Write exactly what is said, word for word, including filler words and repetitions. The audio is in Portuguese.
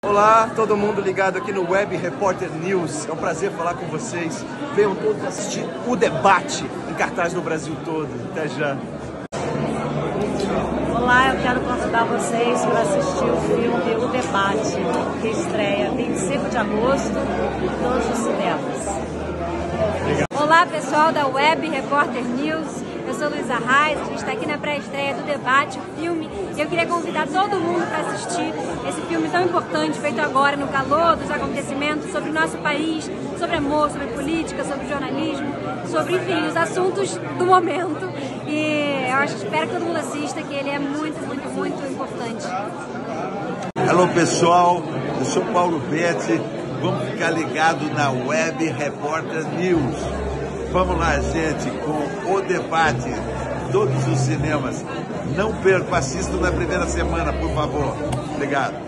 Olá, todo mundo ligado aqui no Web Repórter News. É um prazer falar com vocês. Venham todos assistir o debate em cartaz no Brasil todo. Até já. Olá, eu quero convidar vocês para assistir o filme O Debate, que estreia vinte e cinco de agosto em todos os cinemas. Olá, pessoal da Web Repórter News. Eu sou Luísa Reis, a gente está aqui na pré-estreia do Debate, o filme, e eu queria convidar todo mundo para assistir esse filme tão importante, feito agora no calor dos acontecimentos, sobre o nosso país, sobre amor, sobre política, sobre jornalismo, sobre, enfim, os assuntos do momento. E eu acho, espero que todo mundo assista, que ele é muito, muito, muito importante. Alô, pessoal, eu sou Paulo Betti, vamos ficar ligado na Web Repórter News. Vamos lá, gente, com o debate, todos os cinemas. Não percam, assistam na primeira semana, por favor. Obrigado.